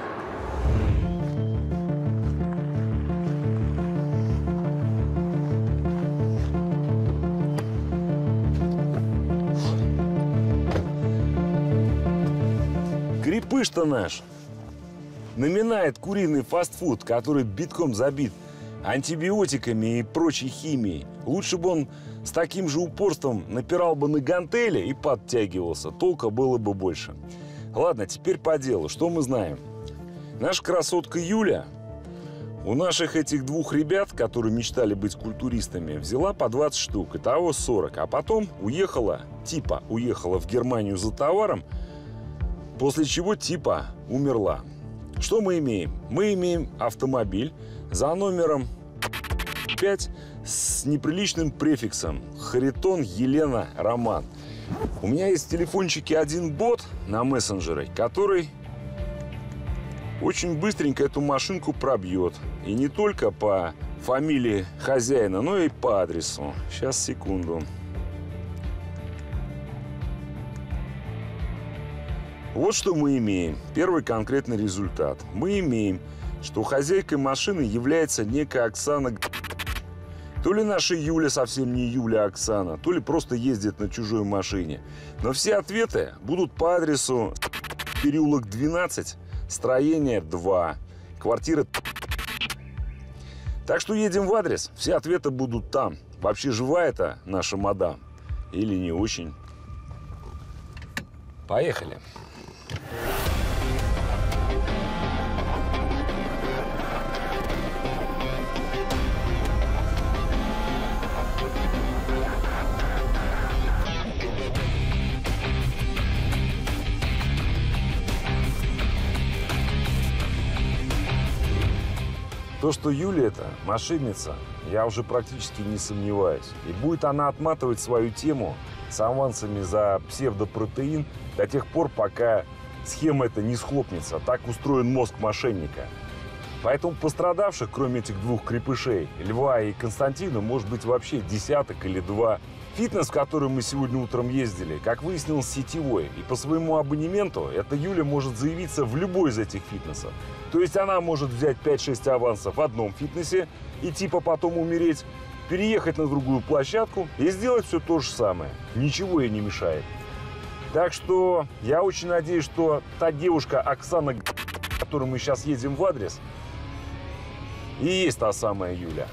S1: Крепыш-то наш наминает куриный фастфуд, который битком забит антибиотиками и прочей химией. Лучше бы он с таким же упорством напирал бы на гантели и подтягивался. Толка было бы больше. Ладно, теперь по делу. Что мы знаем? Наша красотка Юля у наших этих двух ребят, которые мечтали быть культуристами, взяла по двадцать штук. Итого сорок. А потом уехала, типа уехала в Германию за товаром, после чего типа умерла. Что мы имеем? Мы имеем автомобиль за номером пять с неприличным префиксом Харитон, Елена, Роман. У меня есть в телефончике один бот на мессенджере, который очень быстренько эту машинку пробьет. И не только по фамилии хозяина, но и по адресу. Сейчас, секунду. Вот что мы имеем. Первый конкретный результат. Мы имеем, что хозяйкой машины является некая Оксана. То ли наша Юля совсем не Юля, а Оксана, то ли просто ездит на чужой машине. Но все ответы будут по адресу переулок двенадцать, строение два, квартира. Так что едем в адрес, все ответы будут там. Вообще жива это наша мадам или не очень? Поехали. То, что Юля это мошенница, я уже практически не сомневаюсь. И будет она отматывать свою тему с авансами за псевдопротеин до тех пор, пока схема эта не схлопнется. Так устроен мозг мошенника. Поэтому пострадавших, кроме этих двух крепышей, Льва и Константина, может быть вообще десяток или два. Фитнес, в который мы сегодня утром ездили, как выяснилось, сетевой. И по своему абонементу эта Юля может заявиться в любой из этих фитнесов. То есть она может взять пять-шесть авансов в одном фитнесе и типа потом умереть, переехать на другую площадку и сделать все то же самое. Ничего ей не мешает. Так что я очень надеюсь, что та девушка Оксана, к которой мы сейчас едем в адрес, И есть та самая Юля.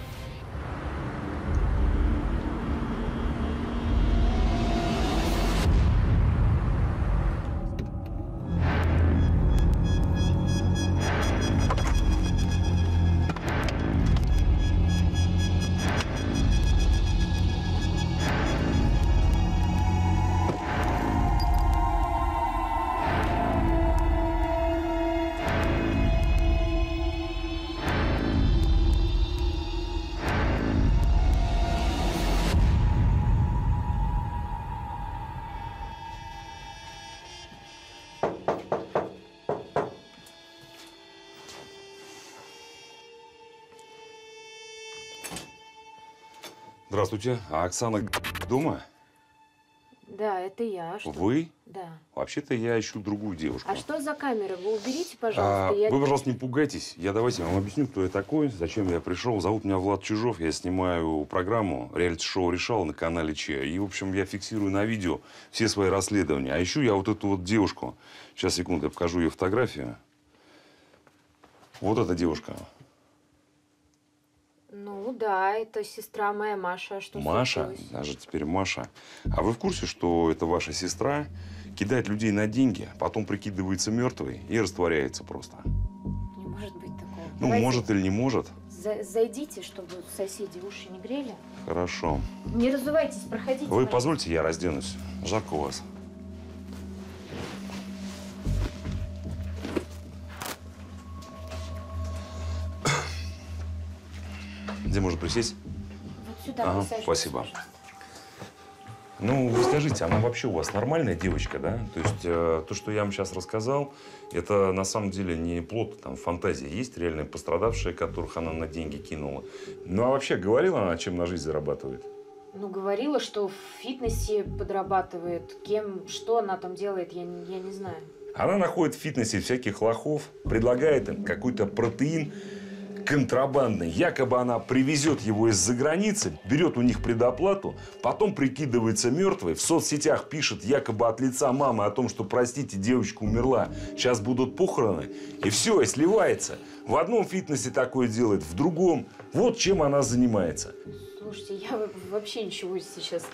S1: Здравствуйте. А Оксана дома?
S14: Да, это я. А что?
S1: Вы?
S14: Да.
S1: Вообще-то я ищу другую девушку.
S14: А что за камеры? Вы уберите, пожалуйста.
S1: А,
S14: я...
S1: Вы, пожалуйста, не пугайтесь. Я давайте вам объясню, кто я такой, зачем я пришел. Зовут меня Влад Чижов. Я снимаю программу реалити-шоу «Решал» на канале Че. И, в общем, я фиксирую на видео все свои расследования. А ищу я вот эту вот девушку. Сейчас, секунду, я покажу ее фотографию. Вот эта девушка.
S14: Ну да, это сестра моя Маша. Что
S1: Маша,
S14: случилось?
S1: даже теперь Маша. А вы в курсе, что это ваша сестра кидает людей на деньги, потом прикидывается мертвой и растворяется просто?
S14: Не может быть такого.
S1: Ну,
S14: Давайте
S1: может или не может.
S14: за- Зайдите, чтобы соседи уши не грели.
S1: Хорошо.
S14: Не разувайтесь, проходите.
S1: Вы
S14: пожалуйста.
S1: позвольте, я разденусь. Жарко у вас. Где можно присесть?
S14: Вот сюда,
S1: Ага,
S14: присаживайтесь,
S1: спасибо.
S14: пожалуйста.
S1: Ну, вы скажите, она вообще у вас нормальная девочка, да? То есть, э, то, что я вам сейчас рассказал, это на самом деле не плод там, фантазии. Есть реальные пострадавшие, которых она на деньги кинула. Ну, а вообще, говорила она, чем на жизнь зарабатывает?
S14: Ну, говорила, что в фитнесе подрабатывает. Кем, что она там делает, я, не- я не знаю.
S1: Она находит в фитнесе всяких лохов, предлагает им какой-то протеин контрабандный. Якобы она привезет его из-за границы, берет у них предоплату, потом прикидывается мертвой, в соцсетях пишет якобы от лица мамы о том, что, простите, девочка умерла, сейчас будут похороны, и все, и сливается. В одном фитнесе такое делает, в другом. Вот чем она занимается.
S14: Слушайте, я во- вообще ничего сейчас...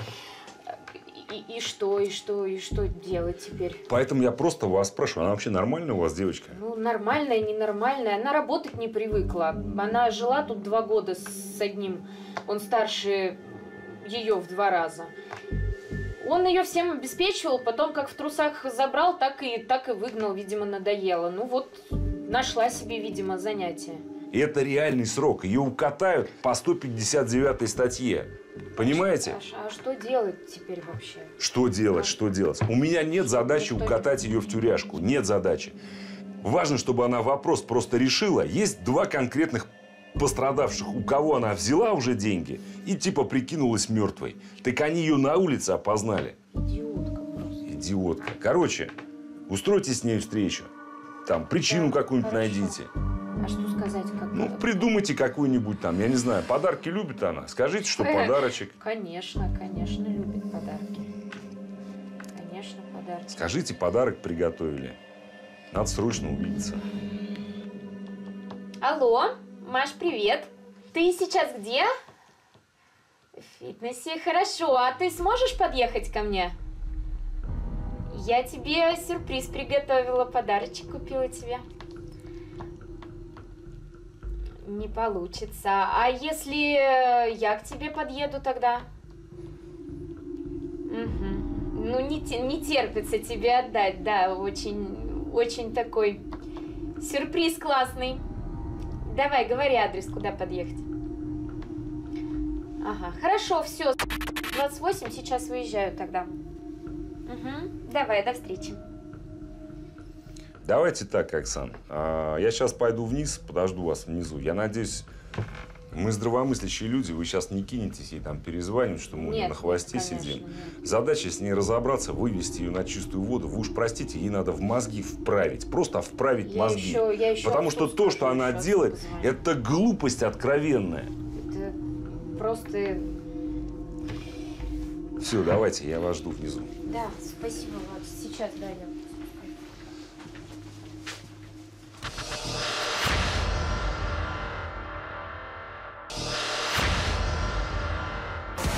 S14: И, и что, и что, и что делать теперь?
S1: Поэтому я просто вас спрашиваю, она вообще нормальная у вас девочка?
S14: Ну, нормальная, ненормальная. Она работать не привыкла. Она жила тут два года с одним. Он старше ее в два раза. Он ее всем обеспечивал, потом как в трусах забрал, так и, так и выгнал, видимо, надоело. Ну вот, нашла себе, видимо, занятие.
S1: И это реальный срок. Ее укатают по сто пятьдесят девятой статье. Понимаете?
S14: А, а что делать теперь вообще?
S1: Что делать, что делать? У меня нет задачи укатать ее в тюряшку. Нет задачи. Важно, чтобы она вопрос просто решила. Есть два конкретных пострадавших, у кого она взяла уже деньги и типа прикинулась мертвой. Так они ее на улице опознали.
S14: Идиотка просто.
S1: Идиотка. Короче, устройте с ней встречу. Там причину
S14: Да,
S1: какую-нибудь
S14: хорошо.
S1: найдите.
S14: А что сказать? Как
S1: Ну, придумайте какую-нибудь там, я не знаю, подарки любит она. Скажите, что
S14: Э,
S1: подарочек.
S14: Конечно, конечно, любит подарки. Конечно, подарки.
S1: Скажите, подарок приготовили. Надо срочно увидеться.
S14: Алло, Маш, привет. Ты сейчас где? В фитнесе. Хорошо. А ты сможешь подъехать ко мне? Я тебе сюрприз приготовила, подарочек купила тебе. Не получится. А если я к тебе подъеду тогда? Угу. Ну, не, те- не терпится тебе отдать, да, очень, очень такой сюрприз классный. Давай, говори адрес, куда подъехать. Ага, хорошо, все. двадцать восемь, сейчас выезжаю тогда. Угу. Давай, до встречи.
S1: Давайте так, Оксан. А, Я сейчас пойду вниз, подожду вас внизу. Я надеюсь, мы здравомыслящие люди, вы сейчас не кинетесь ей там перезванивать, что мы
S14: Нет,
S1: на хвосте
S14: конечно,
S1: сидим.
S14: нет.
S1: Задача с ней разобраться, вывести ее на чистую воду. Вы уж простите, ей надо в мозги вправить. Просто вправить
S14: Я
S1: мозги.
S14: еще- я еще
S1: Потому что
S14: отцу
S1: то,
S14: скажу,
S1: что она
S14: еще
S1: делает,
S14: отцу позвоню.
S1: это глупость откровенная.
S14: Это просто...
S1: Все, давайте, я вас жду внизу.
S14: Да, спасибо, Влад. Сейчас, да, я...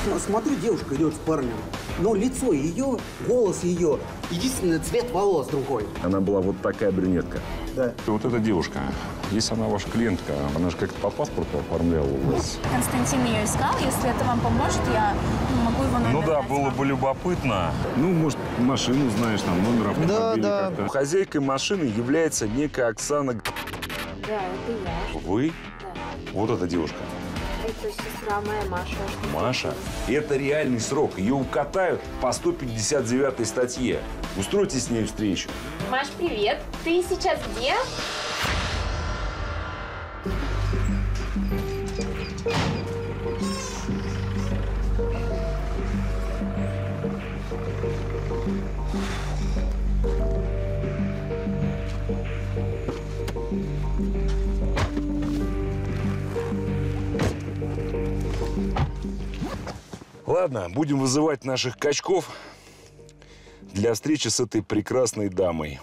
S9: Ну, смотрю, девушка идет с парнем, но лицо ее, голос ее, единственный цвет волос другой.
S1: Она была вот такая брюнетка.
S9: Да.
S1: Вот эта девушка, если она ваша клиентка, она же как-то по паспорту оформляла у вас.
S11: Константин ее искал. Если это вам поможет, я могу его номер
S1: Ну да,
S11: дать
S1: было
S11: вам.
S1: бы любопытно. Ну, может, машину знаешь, там, номер автомобиля
S13: Да,
S1: как-то. Хозяйкой машины является некая Оксана.
S14: Да, это я.
S1: Вы?
S14: Да.
S1: Вот эта девушка.
S14: Это сестра моя Маша.
S1: Маша? Это реальный срок. Ее укатают по сто пятьдесят девятой статье. Устройте с ней встречу.
S14: Маш, привет. Ты сейчас где?
S1: Ладно, будем вызывать наших качков для встречи с этой прекрасной дамой.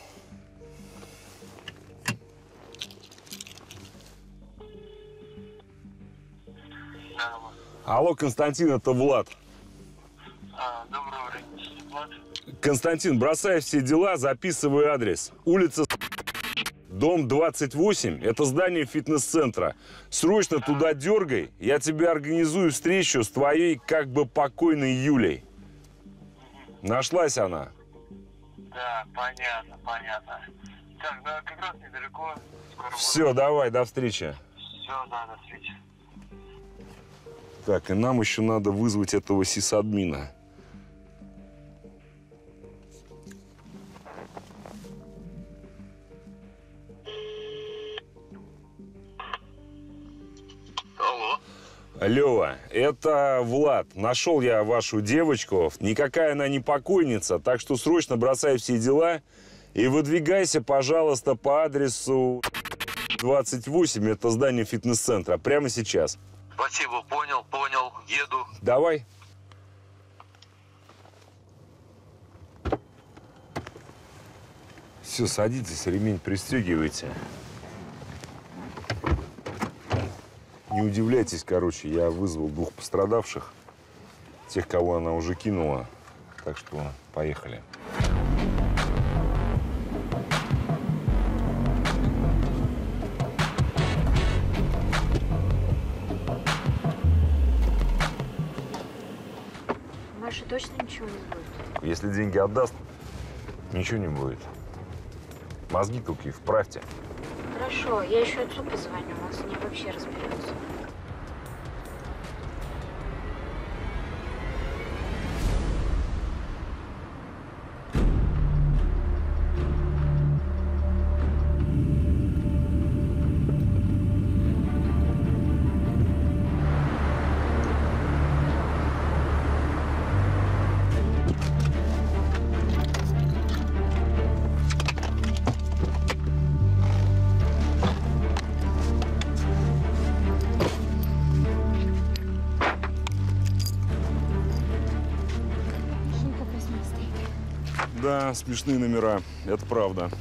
S1: Алло, Константин, это Влад.
S10: А, доброго времени, Влад.
S1: Константин, бросай все дела, записывай адрес. Улица дом двадцать восемь, это здание фитнес-центра. Срочно туда дергай, я тебе организую встречу с твоей как бы покойной Юлей. Нашлась она.
S10: Да, понятно, понятно. Так, да, как раз недалеко. Скоро
S1: Все, давай, до встречи.
S10: Все, да, до встречи.
S1: Так, и нам еще надо вызвать этого сисадмина.
S10: Алло.
S1: Лёва, это Влад. Нашел я вашу девочку. Никакая она не покойница, так что срочно бросай все дела и выдвигайся, пожалуйста, по адресу двадцать восемь, это здание фитнес-центра, прямо сейчас.
S10: Спасибо, понял, понял, еду.
S1: Давай. Все, садитесь, ремень пристегивайте. Не удивляйтесь, короче, я вызвал двух пострадавших, тех, кого она уже кинула. Так что поехали.
S14: Маша точно ничего не будет?
S1: Если деньги отдаст, ничего не будет. Мозги только и вправьте.
S14: Хорошо, я еще отцу позвоню, он с ней вообще разберется.
S1: Да, смешные номера, это правда.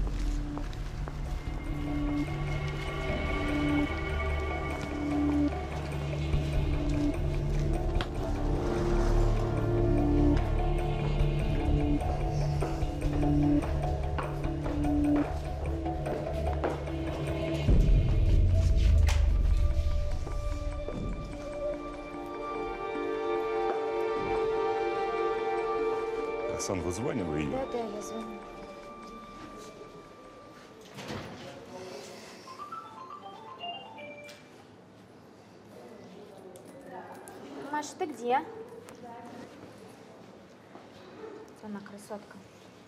S1: Оксан, вызванивай ее.
S14: Да, да, я звоню. Маша, ты где? Она красотка.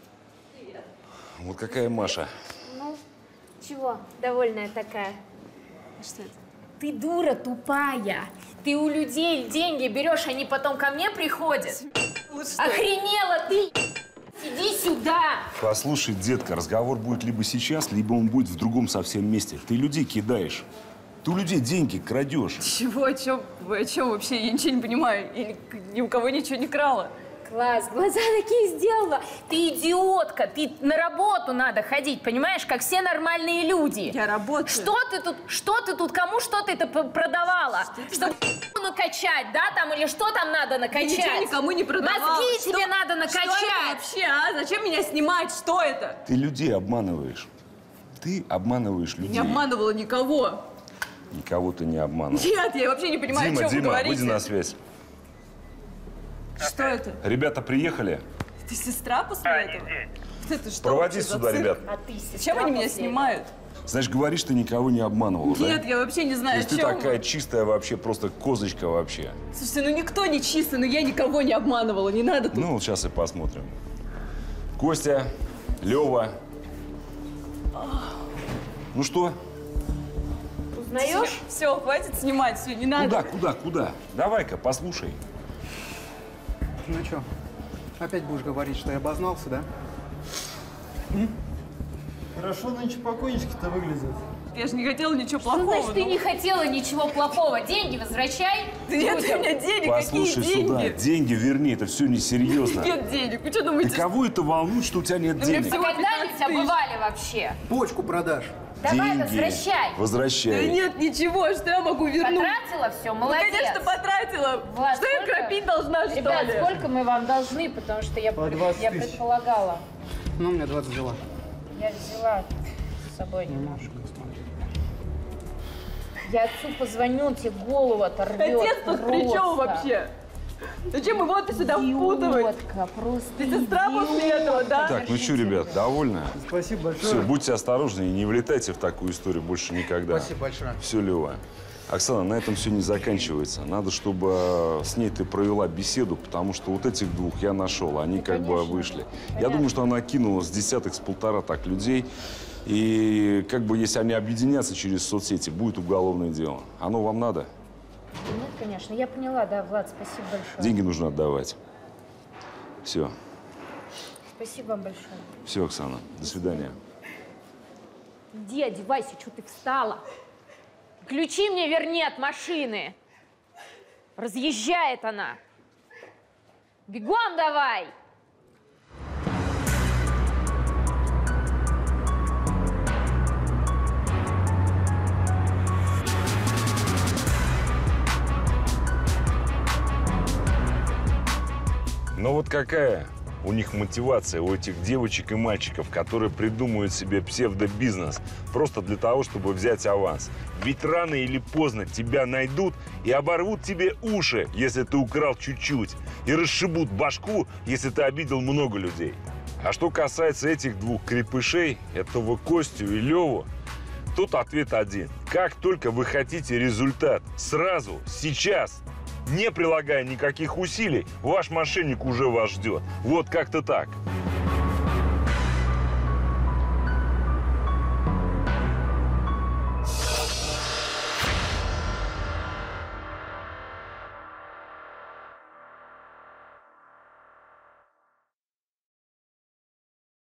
S1: Вот какая Маша.
S14: Ну, чего? Довольная такая.
S11: Что это?
S14: Ты дура тупая. Ты у людей деньги берешь, они потом ко мне приходят. Охренела ты! Иди сюда!
S1: Послушай, детка, разговор будет либо сейчас, либо он будет в другом совсем месте. Ты людей кидаешь. Ты у людей деньги крадешь.
S11: Чего? О чем? Вы о чем вообще? Я ничего не понимаю. Я ни, ни у кого ничего не крала.
S14: Класс, глаза такие сделала. Ты идиотка, ты на работу надо ходить, понимаешь, как все нормальные люди.
S11: Я работаю.
S14: Что ты тут, что ты тут, кому что ты это продавала?
S11: Что
S14: Чтобы накачать, да, там, или что там надо накачать?
S15: Ничего никому не продавала.
S14: Мозги
S15: Что-
S14: тебе надо накачать.
S15: Что это вообще, а? Зачем меня снимать? Что это?
S1: Ты людей обманываешь. Ты обманываешь людей.
S15: Не обманывала никого.
S1: Никого ты не обманываешь.
S15: Нет, я вообще не понимаю,
S1: Дима,
S15: о чем
S1: Дима,
S15: вы говорите.
S1: выйди на связь.
S15: Что это?
S1: Ребята приехали.
S15: Ты сестра после этого? Это что
S1: Проводи
S15: вообще за
S1: сюда,
S15: цирк?
S1: ребят.
S14: А ты сестра
S15: Зачем они меня
S14: после
S15: снимают?
S1: Значит, говоришь, ты никого не обманывала, да?
S15: Нет, я вообще не
S1: То
S15: знаю,
S1: есть
S15: о
S1: ты
S15: чем
S1: такая
S15: вы.
S1: чистая вообще, просто козочка вообще.
S15: Слушайте, ну никто не чистый, но я никого не обманывала, не надо тут.
S1: Ну, вот сейчас и посмотрим. Костя, Лева. Ну что?
S14: Узнаешь?
S15: Все, хватит снимать, все, не надо.
S1: Куда, куда, куда? Давай-ка, послушай.
S16: Ну что, опять будешь говорить, что я обознался, да?
S13: Хорошо нынче покойнички-то выглядят.
S15: Я же не хотела ничего
S14: Что
S15: плохого.
S14: значит, ты
S15: ну.
S14: не хотела ничего плохого? Деньги возвращай.
S15: Нет, у
S14: людям.
S15: меня денег,
S1: Послушай
S15: какие
S1: сюда.
S15: деньги?
S1: Деньги верни, это все несерьезно.
S15: Нет денег, вы что
S1: И
S15: думаете?
S1: кого это волнует, что у тебя нет
S15: Да мне
S1: денег?
S15: всего
S14: А когда они
S15: пятнадцать
S14: тебя
S15: тысяч.
S14: бывали вообще?
S16: Почку продашь.
S14: Давай,
S1: Деньги.
S14: возвращай.
S15: Да
S1: Возвращай.
S15: нет ничего, что я могу вернуть?
S14: Потратила все,
S15: Ну,
S14: молодец.
S15: конечно, потратила.
S14: Влад,
S15: Что я
S14: сколько-
S15: копить должна, что
S14: Ребят,
S15: ли?
S14: сколько мы вам должны, потому что я,
S16: По
S14: пред-
S16: двадцать
S14: я
S16: тысяч.
S14: предполагала.
S16: Ну, у меня двадцать взяла.
S14: Я взяла с собой немножко. Я отцу позвоню, он тебе голову оторвет.
S15: Отец тут при чем
S14: просто.
S15: вообще? Зачем его ты сюда впутывать?
S14: Идиотка, просто
S15: Ты сестра после этого, да?
S1: Так, ну что, ребят, довольны?
S16: Спасибо большое.
S1: Все, будьте осторожны и не влетайте в такую историю больше никогда.
S16: Спасибо большое.
S1: Все, Лева. Оксана, на этом все не заканчивается. Надо, чтобы с ней ты провела беседу, потому что вот этих двух я нашел, они как бы вышли. Я думаю, что она кинула с десяток, с полтора так людей. И как бы если они объединятся через соцсети, будет уголовное дело. Оно вам надо?
S14: Нет, конечно, я поняла, да, Влад, спасибо большое.
S1: Деньги нужно отдавать. Все.
S14: Спасибо вам большое.
S1: Все, Оксана. До свидания.
S14: Иди, одевайся, что ты встала? Ключи мне верни от машины. Разъезжает она. Бегом давай!
S1: Но вот какая у них мотивация, у этих девочек и мальчиков, которые придумывают себе псевдобизнес просто для того, чтобы взять аванс. Ведь рано или поздно тебя найдут и оборвут тебе уши, если ты украл чуть-чуть, и расшибут башку, если ты обидел много людей. А что касается этих двух крепышей, этого Костю и Леву, тут ответ один. Как только вы хотите результат сразу, сейчас, не прилагая никаких усилий, ваш мошенник уже вас ждет. Вот как-то так.